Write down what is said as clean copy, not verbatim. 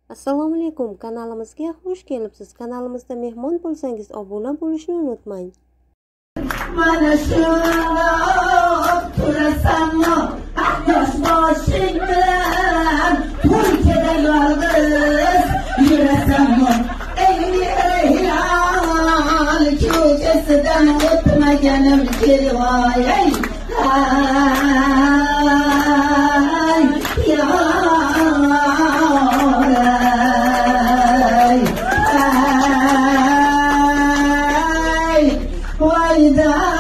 Assalomu alaykum, kanalimizga xush kelibsiz. Kanalimizda mehmon bo'lsangiz obuna bo'lishni unutmang. Mana shundoq turasanmi, yosh boshing bilan ko'rkada yolg'iz yurasanmi? Ey hayal ko'chasidan o'tmaganim kelvoy, ey hayda